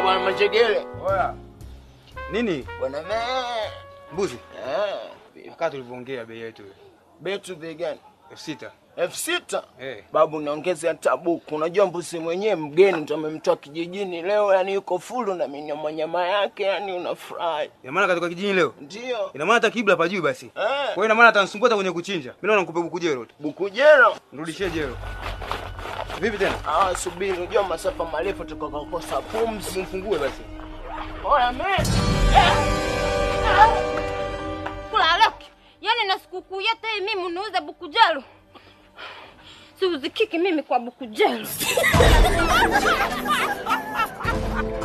bwana Majegele. Oya. Nini? Bwana mbuzi. Wakati tulivyoongea bei yetu. Bei yetu bei gani? F6. F6? Babu naongeza tabuku. Unajua mbuzi mwenyewe mgeni ndo amemtoa kijijini leo, yani yuko full na nyama yake, yani unafurahi. Ina maana katoka kijijini leo? Ndio. Ina maana hata kibla pa juu basi. Kwa hiyo ina maana atanisumbua kwenye kuchinja. Mimi naona nikupe bukujero tu. Bukujero? Nirudishie jero. Vipi tena? Subiri, unajua masafa marefu tukakosa pumzi. Mfungue basi. Oya Kula laki. Yaani na sikukuu yote mimi unauza bukujelo. Si uzikiki mimi kwa bukujelo.